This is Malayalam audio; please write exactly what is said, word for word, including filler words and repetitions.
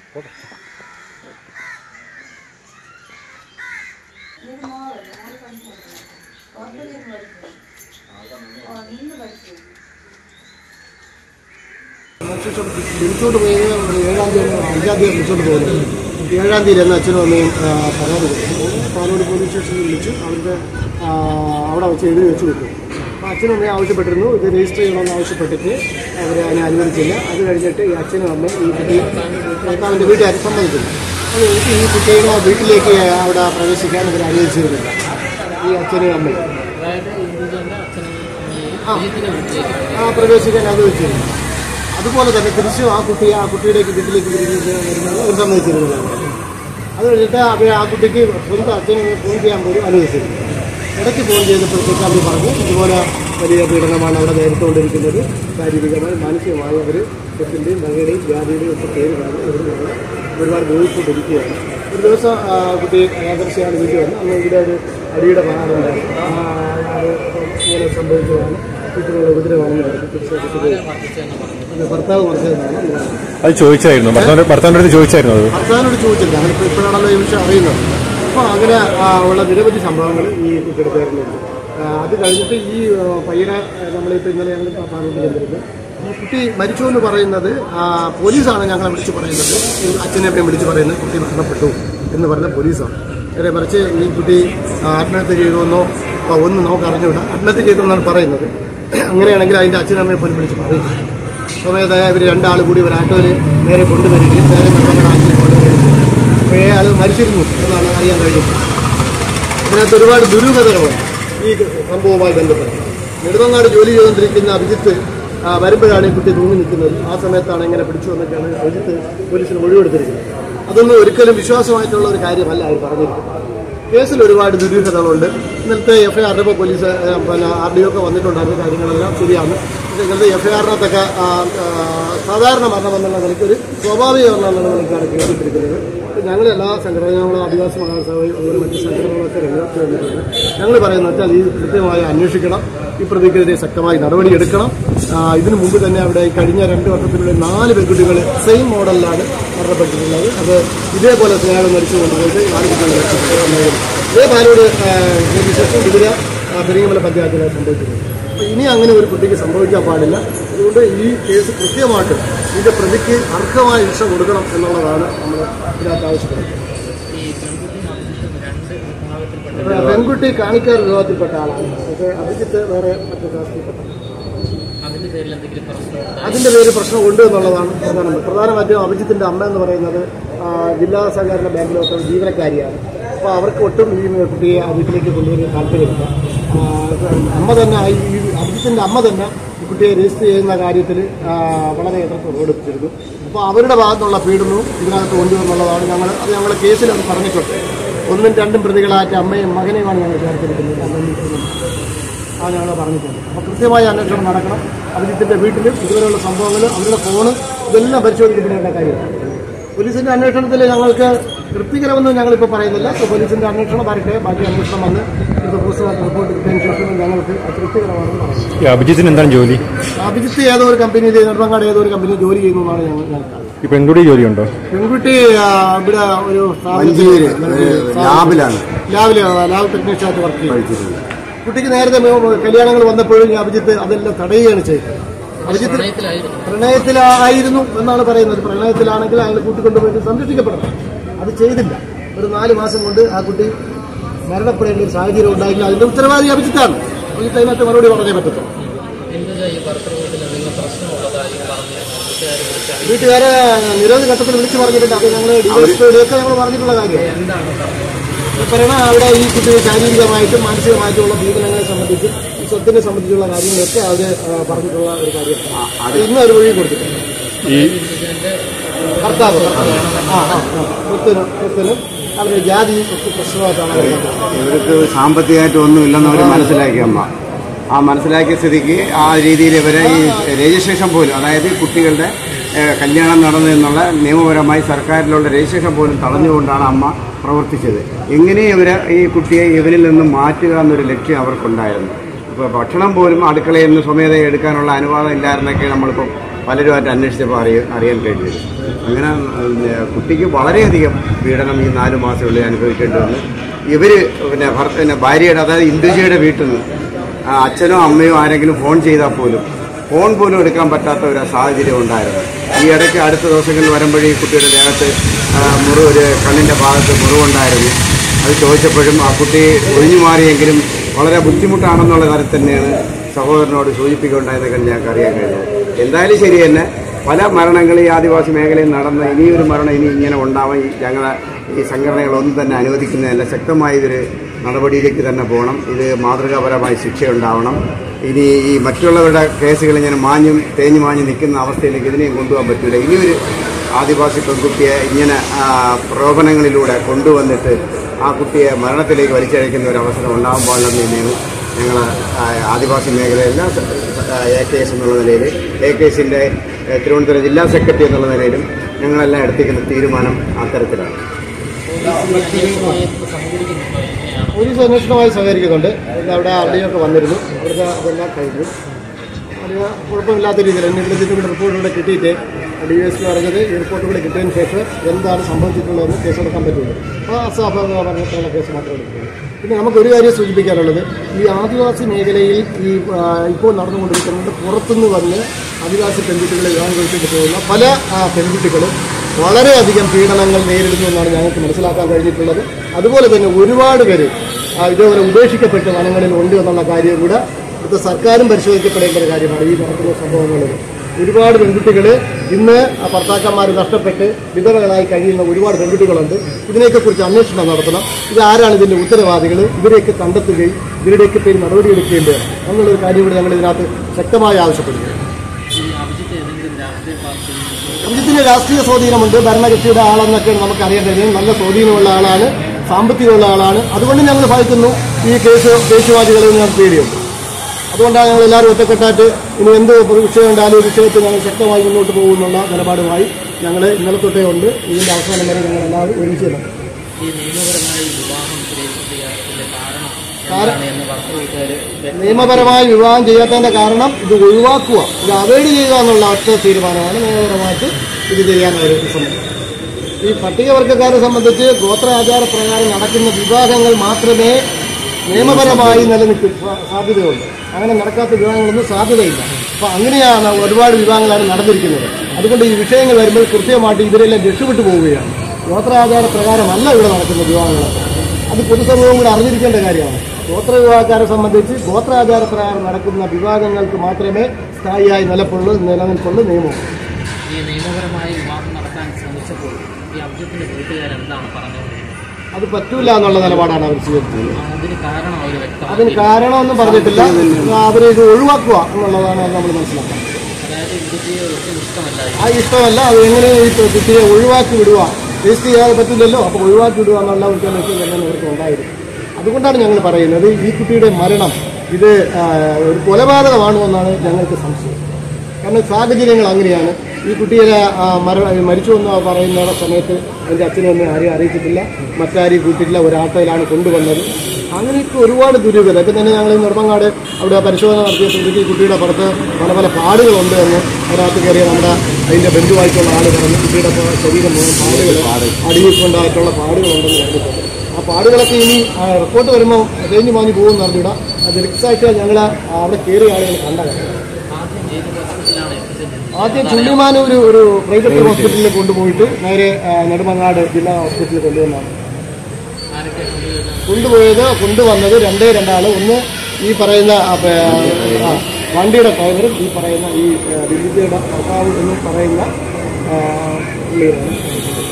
വിളിച്ചോണ്ട് പോയി ഏഴാം തീയതി അഞ്ചാം തീയതി വിളിച്ചോണ്ട് പോകുന്നത്. ഏഴാം തീയതി എന്ന് അച്ഛനും അമ്മയും പരാതി കൊടുത്തു. പാലോട് പോലീസ് സ്റ്റേഷനിൽ വിളിച്ചു. അവരുടെ അവിടെ വെച്ച് എഴുതി വെച്ച് വിട്ടു. അപ്പോൾ അച്ഛനും അമ്മയും ആവശ്യപ്പെട്ടിരുന്നു ഇത് രജിസ്റ്റർ ചെയ്യണമെന്ന് ആവശ്യപ്പെട്ടിട്ട് അവർ അതിനെ അനുവദിച്ചില്ല. അത് കഴിഞ്ഞിട്ട് ഈ അച്ഛനും അമ്മയും ഈ കുട്ടി ഭർത്താവിൻ്റെ വീട്ടുകാർ സമ്മതിക്കുന്നു. അത് കഴിഞ്ഞിട്ട് ഈ കുട്ടിയുടെ വീട്ടിലേക്ക് അവിടെ പ്രവേശിക്കാൻ അവർ അനുവദിച്ചിരുന്നില്ല. ഈ അച്ഛനും അമ്മയും ആ പ്രവേശിക്കാൻ അനുവദിച്ചിരുന്നു. അതുപോലെ തന്നെ തിരിച്ചും ആ കുട്ടിയെ ആ കുട്ടിയുടേക്ക് വീട്ടിലേക്ക് വരുന്നത് ഒരു സമ്മതിച്ചിരുന്നതാണ്. അത് കഴിഞ്ഞിട്ട് അവർ ആ കുട്ടിക്ക് സ്വന്തം അച്ഛനെ ഫോൺ ചെയ്യാൻ പോലും അനുവദിച്ചിരുന്നു. ഇടയ്ക്ക് ഫോൺ ചെയ്തപ്പോഴത്തേക്ക് അവർ പറഞ്ഞു ഇതുപോലെ വലിയ പീഡനമാണ് അവിടെ നേരിട്ടുകൊണ്ടിരിക്കുന്നത്. ശാരീരികമായി മാനസികമായി അവർ സ്വത്തിൻ്റെയും മകളുടെയും ജാതിയുടെയും ഒക്കെ പേര് പറഞ്ഞ് അവർ നമ്മളെ ഒരുപാട് ദ്രോഹിച്ചുകൊണ്ടിരിക്കുകയാണ്. ഒരു ദിവസം കുട്ടി ആദർശയാണ് വീട്ടിൽ വന്ന് അന്ന് ഇവിടെ ഒരു അടിയുടെ പാടുണ്ടായിരുന്നു. അത് ഇങ്ങനെ സംഭവിച്ചതാണ്. വീട്ടിലുള്ള ഉപദ്രവമാണെന്ന് ഭർത്താവ് പറഞ്ഞതാണ്. അത് ചോദിച്ചായിരുന്നു ഭർത്താവിനോട് ചോദിച്ചായിരുന്നു അത് ഭർത്താവിനോട് ചോദിച്ചില്ല. അങ്ങനെ ഇപ്പോഴാണല്ലോ ഈ വിഷയം അറിയുന്നത്. അപ്പോൾ അങ്ങനെ ഉള്ള നിരവധി സംഭവങ്ങൾ ഈ കുട്ടിയെടുക്കാറുണ്ട്. അത് കഴിഞ്ഞിട്ട് ഈ പയ്യനെ നമ്മളിപ്പോൾ ഇന്നലെ ഞങ്ങൾ പറഞ്ഞുകൊണ്ട് ചെന്നിരുന്നത് ഈ കുട്ടി മരിച്ചു എന്ന് പറയുന്നത് പോലീസാണ് ഞങ്ങളെ വിളിച്ച് പറയുന്നത്. അച്ഛനെയും വിളിച്ച് പറയുന്നത് കുട്ടി മരണപ്പെട്ടു എന്ന് പറയുന്ന പോലീസാണ്. നേരെ മറിച്ച് ഈ കുട്ടി ആത്മഹത്യ ചെയ്തുവെന്നോ ഒന്നും നമുക്ക് അറിഞ്ഞുകൂടാ. ആത്മഹത്യ ചെയ്തെന്നാണ് പറയുന്നത്. അങ്ങനെയാണെങ്കിൽ അതിൻ്റെ അച്ഛനമ്മയെ പോലും വിളിച്ച് പറയും. സമയത്തായ ഇവർ രണ്ടാൾ കൂടി ഒരു ആട്ടോയിൽ നേരെ കൊണ്ടുവരികയും നേരെ നെടുമങ്ങാട് കൊണ്ടുവരികയും അപ്പോൾ അയാൾ മരിച്ചിരുന്നു എന്നാണ് അറിയാൻ കഴിയുന്നത്. അതിനകത്ത് ഒരുപാട് ദുരൂഹതകളുണ്ട് ഈ സംഭവവുമായി ബന്ധപ്പെട്ട്. നെടുമങ്ങാട് ജോലി ചെയ്തുകൊണ്ടിരിക്കുന്ന അഭിജിത്ത് വരുമ്പോഴാണ് ഈ കുട്ടി തൂങ്ങി നിൽക്കുന്നത്. ആ സമയത്താണ് ഇങ്ങനെ പിടിച്ചു വന്നിട്ടാണ് അഭിജിത്ത് പോലീസിന് ഒഴിവെടുത്തിരിക്കുന്നത്. അതൊന്നും ഒരിക്കലും വിശ്വാസമായിട്ടുള്ള ഒരു കാര്യമല്ല അവർ പറഞ്ഞിരിക്കുന്നത്. കേസിൽ ഒരുപാട് ദുരൂഹതകളുണ്ട്. ഇന്നലത്തെ എഫ് ഐ ആറിപ്പോൾ പോലീസ് പിന്നെ ആർ ഡി ഒ ഒക്കെ വന്നിട്ടുണ്ടായിരുന്ന കാര്യങ്ങളെല്ലാം ശരിയാണ്. പക്ഷേ ഇന്നലത്തെ എഫ് ഐ ആറിനകത്തൊക്കെ സാധാരണ മരണം എന്നുള്ള നിലയ്ക്ക് ഒരു സ്വാഭാവിക മരണം എന്നുള്ള നിലയ്ക്കാണ് കേട്ടിട്ടിരിക്കുന്നത്. ഞങ്ങൾ എല്ലാ സംഘടനകളും ആദിവാസി മഹാസഭയും അതുപോലെ മറ്റ് സംഘടനകളൊക്കെ രംഗത്ത് വന്നിട്ടുണ്ട്. ഞങ്ങൾ പറയുന്നത് വെച്ചാൽ ഈ കൃത്യമായി അന്വേഷിക്കണം. ഈ പ്രതിക്കെതിരെ ശക്തമായി നടപടിയെടുക്കണം. ഇതിനു മുമ്പ് തന്നെ അവിടെ കഴിഞ്ഞ രണ്ട് വർഷത്തിനുള്ളിൽ നാല് പെൺകുട്ടികൾ സെയിം മോഡലിലാണ് മരണപ്പെട്ടിട്ടുള്ളത്. അത് ഇതേപോലെ സ്നേഹം മരിച്ചുകൊണ്ടുപോയിട്ട് നാല് കുട്ടികൾ ഇതേ പാലോട് ശേഷം ഇതിര പെരിങ്ങമല പഞ്ചായത്തിലാണ് സംഭവിച്ചിട്ടുണ്ട്. അപ്പോൾ ഇനി അങ്ങനെ ഒരു കുട്ടിക്ക് സംഭവിക്കാൻ പാടില്ല. അതുകൊണ്ട് ഈ കേസ് കൃത്യമായിട്ട് ഇതിൻ്റെ പ്രതിക്ക് അർഹമായ ശിക്ഷ കൊടുക്കണം എന്നുള്ളതാണ് നമ്മൾ ഇതിനകത്ത് ആവശ്യപ്പെടുന്നത്. പെൺകുട്ടി കാണിക്കാർ വിഭാഗത്തിൽപ്പെട്ട ആളാണ്. പക്ഷേ അഭിജിത്ത് വേറെ മറ്റു കാസ്റ്റിൽപ്പെട്ട അതിൻ്റെ പേര് പ്രശ്നം ഉണ്ട് എന്നുള്ളതാണ് പ്രധാനപ്പെട്ട പ്രധാനമായിട്ടും അഭിജിത്തിൻ്റെ അമ്മ എന്ന് പറയുന്നത് ജില്ലാ സഹകരണ ബാങ്കിലൊക്കെ ജീവനക്കാരിയാണ്. അപ്പോൾ അവർക്ക് ഒട്ടും ഈ കുട്ടിയെ വീട്ടിലേക്ക് കൊണ്ടുവരുന്ന താല്പര്യമില്ല. അമ്മ തന്നെ ഈ അഭിജിത്തിൻ്റെ അമ്മ തന്നെ ഈ കുട്ടിയെ രജിസ്റ്റർ ചെയ്യുന്ന കാര്യത്തിൽ വളരെ എതിർപ്പ് പ്രകടിപ്പിച്ചിരുന്നു. അപ്പോൾ അവരുടെ ഭാഗത്തുള്ള പീഡനവും ഇതിനകത്ത് കൊണ്ടുവന്നുള്ളതാണ് ഞങ്ങൾ അത് ഞങ്ങൾ കേസിൽ അത് പറഞ്ഞിട്ടുണ്ട്. ഒന്നും രണ്ടും പ്രതികളായിട്ട് അമ്മയും മകനെയുമാണ് ഞങ്ങൾ ചേർത്തിരിക്കുന്നത്. ആ ഞങ്ങൾ പറഞ്ഞിട്ടുണ്ട്. അപ്പോൾ കൃത്യമായ അന്വേഷണം നടക്കണം. അഭിജിത്തിൻ്റെ വീട്ടിലും ഇതുവരെയുള്ള സംഭവങ്ങൾ അവരുടെ ഫോണ് ഇതെല്ലാം പരിശോധിക്കപ്പെടേണ്ട കാര്യമാണ്. പോലീസിൻ്റെ അന്വേഷണത്തിൽ ഞങ്ങൾക്ക് തൃപ്തികരമെന്ന് ഞങ്ങളിപ്പോൾ പറയുന്നില്ല. പോലീസിൻ്റെ അന്വേഷണം വരട്ടെ. ബാക്കി അന്വേഷണം വന്ന് പോസ്റ്റ്മോർട്ടം റിപ്പോർട്ട് കിട്ടിയതിന് ശേഷം ഞങ്ങൾക്ക് തൃപ്തികരമാണെന്ന് പറയുന്നത്. അഭിജിത്തിന് എന്താണ് ജോലി? അഭിജിത്ത് ഏതോ ഒരു കമ്പനിയിൽ നെടുമങ്ങാട് ഏതോ ഒരു കമ്പനിയിൽ ജോലി ചെയ്യുന്നു എന്നാണ് ഞങ്ങൾ ഞങ്ങൾക്ക്. ഈ പെൺകുട്ടി ജോലിയുണ്ടോ? പെൺകുട്ടി ഇവിടെ ഒരു ലാബിലാണ് ലാബില് ലാബ് ടെക്നീഷ്യനായിട്ട് വർക്ക് ചെയ്യുന്നത്. കുട്ടിക്ക് നേരത്തെ കല്യാണങ്ങൾ വന്നപ്പോഴും ഈ അഭിജിത്ത് അതെല്ലാം തടയുകയാണ് ചെയ്തത്. അഭിജിത്ത് പ്രണയത്തിലായിരുന്നു എന്നാണ് പറയുന്നത്. പ്രണയത്തിലാണെങ്കിൽ അയാൾ കൂട്ടിക്കൊണ്ടുപോയിട്ട് സംരക്ഷിക്കപ്പെടണം. അത് ചെയ്തില്ല. ഒരു നാല് മാസം കൊണ്ട് ആ കുട്ടി മരണപ്പെടേണ്ട ഒരു സാഹചര്യം ഉണ്ടായില്ല. അതിന്റെ ഉത്തരവാദി അഭിജിത്താണ്. അഭിജിത്ത് അതിനകത്ത് മറുപടി പറഞ്ഞേ പറ്റത്തുള്ളൂ. വീട്ടുകാരെ നിരവധി ഘട്ടത്തിൽ വിളിച്ചു പറഞ്ഞിട്ടുണ്ട്. അത് ഞങ്ങൾ ഡിവൈഎസ്പിയുടെയൊക്കെ ഞങ്ങൾ പറഞ്ഞിട്ടുള്ള കാര്യമാണ്. പറയണ അവിടെ ഈ കുട്ടിയെ ശാരീരികമായിട്ടും മാനസികമായിട്ടുള്ള പീഡനങ്ങളെ സംബന്ധിച്ച് സ്വത്തിനെ സംബന്ധിച്ചുള്ള കാര്യങ്ങളൊക്കെ അവർ പറഞ്ഞിട്ടുള്ള ഒരു കാര്യമാണ്. അത് ഇന്ന് ഒരു വഴി കൊടുത്തിട്ടുണ്ട്. ഈ ഭർത്താവ് ആ ആ സ്വത്തിനും സ്വത്തിനും അവരുടെ ജാതി പ്രശ്നമായിട്ടാണ് ഇവർക്ക് സാമ്പത്തികമായിട്ട് ഒന്നുമില്ലെന്ന് അവർ മനസ്സിലാക്കി അമ്മ. ആ മനസ്സിലാക്കിയ സ്ഥിതിക്ക് ആ രീതിയിൽ ഇവരെ ഈ രജിസ്ട്രേഷൻ പോലും അതായത് കുട്ടികളുടെ കല്യാണം നടന്നതെന്നുള്ള നിയമപരമായി സർക്കാരിലുള്ള രജിസ്ട്രേഷൻ പോലും തടഞ്ഞുകൊണ്ടാണ് അമ്മ പ്രവർത്തിച്ചത്. എങ്ങനെ ഇവരെ ഈ കുട്ടിയെ ഇവരിൽ നിന്നും മാറ്റുക എന്നൊരു ലക്ഷ്യം അവർക്കുണ്ടായിരുന്നു. ഇപ്പോൾ ഭക്ഷണം പോലും അടുക്കളയിൽ നിന്ന് സ്വമേധയെ എടുക്കാനുള്ള അനുവാദം ഇല്ലായിരുന്നൊക്കെ നമ്മളിപ്പോൾ പലരുമായിട്ട് അന്വേഷിച്ചപ്പോൾ അറിയ അറിയാൻ കഴിഞ്ഞത്. അങ്ങനെ കുട്ടിക്ക് വളരെയധികം പീഡനം ഈ നാല് മാസത്തിനുള്ളിൽ അനുഭവിക്കേണ്ടി വന്നു. ഇവർ പിന്നെ ഭർത്ത പിന്നെ ഭാര്യയുടെ, അതായത് ഇന്ദുജയുടെ വീട്ടിൽ നിന്ന് അച്ഛനോ അമ്മയോ ആരെങ്കിലും ഫോൺ ചെയ്താൽ പോലും ഫോൺ പോലും എടുക്കാൻ പറ്റാത്ത ഒരു സാഹചര്യം ഉണ്ടായിരുന്നു. ഈ ഇടയ്ക്ക് അടുത്ത ദിവസങ്ങളിൽ വരുമ്പോഴേ ഈ കുട്ടിയുടെ ദേഹത്ത് മുറിവ്, ഒരു കണ്ണിൻ്റെ ഭാഗത്ത് മുറിവുണ്ടായിരുന്നു. അത് ചോദിച്ചപ്പോഴും ആ കുട്ടി ഒഴിഞ്ഞു മാറിയെങ്കിലും വളരെ ബുദ്ധിമുട്ടാണെന്നുള്ള കാര്യത്തിൽ തന്നെയാണ് സഹോദരനോട് സൂചിപ്പിക്കുകയുണ്ടായതൊക്കെ ഞങ്ങൾക്ക് അറിയാൻ കഴിഞ്ഞത്. എന്തായാലും ശരി തന്നെ പല മരണങ്ങൾ ഈ ആദിവാസി മേഖലയിൽ നടന്ന ഇനിയൊരു മരണം ഇനി ഇങ്ങനെ ഉണ്ടാവാൻ ഞങ്ങളെ ഈ സംഘടനകളൊന്നും തന്നെ അനുവദിക്കുന്നതല്ല. ശക്തമായ ഇതൊരു നടപടിയിലേക്ക് തന്നെ പോകണം. ഇത് മാതൃകാപരമായ ശിക്ഷയുണ്ടാവണം. ഇനി ഈ മറ്റുള്ളവരുടെ കേസുകൾ ഇങ്ങനെ മാഞ്ഞും തേഞ്ഞു മാഞ്ഞു നിൽക്കുന്ന അവസ്ഥയിലേക്ക് ഇതിനെയും കൊണ്ടുപോകാൻ പറ്റില്ല. ഇനിയൊരു ആദിവാസി പെൺകുട്ടിയെ ഇങ്ങനെ പ്രലോഭനങ്ങളിലൂടെ കൊണ്ടുവന്നിട്ട് ആ കുട്ടിയെ മരണത്തിലേക്ക് വലിച്ചഴയ്ക്കുന്ന ഒരു അവസരം ഉണ്ടാകാൻ പാടില്ലെന്ന് തന്നെയാണ് ഞങ്ങൾ ആദിവാസി മേഖല എല്ലാ എ കെ എസ് എന്നുള്ള നിലയിൽ, എ കെ എസിൻ്റെ തിരുവനന്തപുരം ജില്ലാ സെക്രട്ടറി എന്നുള്ള നിലയിലും ഞങ്ങളെല്ലാം എടുത്തിരിക്കുന്ന തീരുമാനം അത്തരത്തിലാണ്. പോലീസ് അന്വേഷണമായി സഹകരിക്കുന്നുണ്ട്. അവിടെ അടിയൊക്കെ വന്നിരുന്നു. അവിടുത്തെ അതെല്ലാം കഴിഞ്ഞു. വലിയ കുഴപ്പമില്ലാത്ത രീതിയിൽ എന്നെ ഇവിടെ റിപ്പോർട്ടുകൂടെ കിട്ടിയിട്ട് ഡി എസ് പി പറഞ്ഞത് ഈ റിപ്പോർട്ടുകൂടെ കിട്ടിയതിന് ശേഷം എന്താണ് സംഭവിച്ചിട്ടുള്ളതെന്ന് കേസെടുക്കാൻ പറ്റുള്ളൂ. അപ്പോൾ അസ്വാഭാവിക പറഞ്ഞിട്ടുള്ള കേസ് മാത്രമേ എടുക്കുള്ളൂ. പിന്നെ നമുക്കൊരു കാര്യം സൂചിപ്പിക്കാനുള്ളത്, ഈ ആദിവാസി മേഖലയിൽ ഈ ഇപ്പോൾ നടന്നുകൊണ്ടിരിക്കുന്നത് പുറത്തുനിന്ന് വന്ന് ആദിവാസി പെൺകുട്ടികളെ വിവാഹം കഴിച്ചിട്ട് പോകുന്ന പല പെൺകുട്ടികളും വളരെയധികം പീഡനങ്ങൾ നേരിടുന്നു എന്നാണ് ഞങ്ങൾക്ക് മനസ്സിലാക്കാൻ കഴിഞ്ഞിട്ടുള്ളത്. അതുപോലെ തന്നെ ഒരുപാട് പേര് ഇതേപോലെ ഉപേക്ഷിക്കപ്പെട്ട് വനങ്ങളിൽ ഉണ്ട് എന്നുള്ള കാര്യം കൂടെ ഇവിടുത്തെ സർക്കാരും പരിശോധിക്കപ്പെടേണ്ട ഒരു കാര്യമാണ്. ഈ നടക്കുന്ന സംഭവങ്ങളിൽ ഒരുപാട് പെൺകുട്ടികൾ ഇന്ന് ഭർത്താക്കന്മാർ നഷ്ടപ്പെട്ട് വിധവകളായി കഴിയുന്ന ഒരുപാട് പെൺകുട്ടികളുണ്ട്. ഇതിനെയൊക്കെക്കുറിച്ച് അന്വേഷണം നടത്തണം. ഇതാരാണ് ഇതിൻ്റെ ഉത്തരവാദികൾ, ഇവരെയൊക്കെ കണ്ടെത്തുകയും ഇവരുടെയൊക്കെ പേര് നടപടിയെടുക്കേണ്ടത് എന്നുള്ളൊരു കാര്യം കൂടി ഞങ്ങൾ ഇതിനകത്ത് ശക്തമായി ആവശ്യപ്പെടുന്നു. അഭിജിത്തിന് രാഷ്ട്രീയ സ്വാധീനമുണ്ട്. ഭരണകക്ഷിയുടെ ആളെന്നൊക്കെയാണ് നമുക്ക് അറിയാൻ കഴിയും. നല്ല സ്വാധീനമുള്ള ആളാണ്, സാമ്പത്തികമുള്ള ആളാണ്. അതുകൊണ്ട് ഞങ്ങൾ ഭയക്കുന്നു ഈ കേസ് ദേശീയവാദികളെ ഞങ്ങൾക്ക് പേടിയുണ്ട്. അതുകൊണ്ടാണ് ഞങ്ങൾ എല്ലാവരും ഒറ്റക്കെട്ടായിട്ട് ഇനി എന്ത് വിഷയം ഉണ്ടായാലും ഈ വിഷയത്തിൽ ഞങ്ങൾ ശക്തമായി മുന്നോട്ട് പോകുന്നുള്ള നിലപാടുമായി ഞങ്ങൾ ഇന്നലെ തൊട്ടേ ഉണ്ട്. ഇതിൻ്റെ അവസാനം വരെ ഞങ്ങൾ എല്ലാവരും ഒരുമിച്ച് നിയമപരമായി വിവാഹം ചെയ്യാത്തതിന്റെ കാരണം ഇത് ഒഴിവാക്കുക, ഇത് അവോയ്ഡ് ചെയ്യുക എന്നുള്ള ഒറ്റ തീരുമാനമാണ് നിയമപരമായിട്ട് ഇത് ചെയ്യാനായിട്ട് സംബന്ധിച്ചത്. ഈ പട്ടികവർഗ്ഗക്കാരെ സംബന്ധിച്ച് ഗോത്ര ആചാരപ്രകാരം നടക്കുന്ന വിവാഹങ്ങൾ മാത്രമേ നിയമപരമായി നിലനിൽക്കും സാധ്യതയുള്ളൂ. അങ്ങനെ നടക്കാത്ത വിവാഹങ്ങളൊന്നും സാധ്യതയില്ല. അപ്പോൾ അങ്ങനെയാണ് ഒരുപാട് വിവാഹങ്ങളാണ് നടന്നിരിക്കുന്നത്. അതുകൊണ്ട് ഈ വിഷയങ്ങൾ വരുമ്പോൾ കൃത്യമായിട്ട് ഇവരെല്ലാം രക്ഷപ്പെട്ടു പോവുകയാണ്. ഗോത്രാചാര പ്രകാരമല്ല ഇവിടെ നടക്കുന്ന വിവാഹങ്ങൾ. അത് പൊതുസമൂഹം കൂടെ അറിഞ്ഞിരിക്കേണ്ട കാര്യമാണ്. ഗോത്ര വിവാഹക്കാരെ സംബന്ധിച്ച് ഗോത്രാചാര പ്രകാരം നടക്കുന്ന വിവാഹങ്ങൾക്ക് മാത്രമേ സ്ഥായിയായി നിലപ്പുള്ളൂ നിലനിൽപ്പുള്ളൂ നിയമം. ഈ നിയമപരമായി വിവാഹം നടത്താൻ ശ്രമിച്ചപ്പോൾ ഈ അഭിജിത്തിന്റെ വീട്ടുകാരെന്താണ് പറഞ്ഞത്? അത് പറ്റൂല എന്നുള്ള നിലപാടാണ് അവർ സ്വീകരിച്ചത്. അതിന് കാരണം അവർ വ്യക്തം അതിന് കാരണമൊന്നും പറഞ്ഞിട്ടില്ല. അവർ ഇത് ഒഴിവാക്കുക എന്നുള്ളതാണ് നമ്മൾ മനസ്സിലാക്കുന്നത്. അതായത് കുട്ടിയെ ഇഷ്ടമല്ല ആ ഇഷ്ടമല്ല. അത് എങ്ങനെ ഈ കുട്ടിയെ ഒഴിവാക്കി വിടുക, രജിസ്റ്റർ ചെയ്യാതെ പറ്റില്ലല്ലോ. അപ്പോൾ ഒഴിവാക്കി വിടുക എന്നുള്ള ഒരു ലക്ഷ്യം തന്നെ അവർക്ക് ഉണ്ടായിരുന്നു. അതുകൊണ്ടാണ് ഞങ്ങൾ പറയുന്നത് ഈ കുട്ടിയുടെ മരണം ഇത് ഒരു കൊലപാതകമാണോ എന്നാണ് ഞങ്ങൾക്ക് സംശയം. കാരണം സാഹചര്യങ്ങൾ അങ്ങനെയാണ്. ഈ കുട്ടിയെ മര മരിച്ചു എന്ന് പറയുന്ന സമയത്ത് എൻ്റെ അച്ഛനും അമ്മയും ആരെയും അറിയിച്ചിട്ടില്ല, മറ്റാരെയും കൂട്ടിയിട്ടില്ല, ഒരാട്ടയിലാണ് കൊണ്ടുവന്നത്. അങ്ങനെയൊക്കെ ഒരുപാട് ദുരൂഹത. ഇപ്പം തന്നെ ഞങ്ങൾ ഈ നെടുമങ്ങാട് അവിടെ പരിശോധന നടത്തിയ സമയത്ത് ഈ കുട്ടിയുടെ പുറത്ത് പല പല പാടുകളുണ്ട് എന്ന് അതിനകത്ത് കയറിയ നമ്മുടെ അതിൻ്റെ ബന്ധുവായിട്ടുള്ള ആൾ പറഞ്ഞു. കുട്ടിയുടെ ശരീരം പാടുകൾ അടിയിക്കൊണ്ടായിട്ടുള്ള പാടുകളുണ്ടെന്ന് പറഞ്ഞിട്ടുണ്ട്. ആ പാടുകളൊക്കെ ഇനി റിപ്പോർട്ട് വരുമ്പോൾ തേഞ്ഞു മാഞ്ഞു പോകുമെന്ന് അറിഞ്ഞൂടാ. അത് റിക്സായിട്ട് ഞങ്ങൾ അവിടെ കയറിയ ആളുകൾ കണ്ടത്. ആദ്യം ചുള്ളിമാനൂർ ഒരു പ്രൈവറ്റ് ഹോസ്പിറ്റലിൽ കൊണ്ടുപോയിട്ട് നേരെ നെടുമങ്ങാട് ജില്ലാ ഹോസ്പിറ്റലിൽ കൊണ്ടുവന്നാണ് കൊണ്ടുപോയത്. കൊണ്ടുവന്നത് രണ്ടേ രണ്ടാള്. ഒന്ന് ഈ പറയുന്ന വണ്ടിയുടെ ഡ്രൈവറും ഈ പറയുന്ന ഈ വിദ്യയുടെ ഭർത്താവ് എന്ന് പറയുന്ന പുള്ളിയാണ്.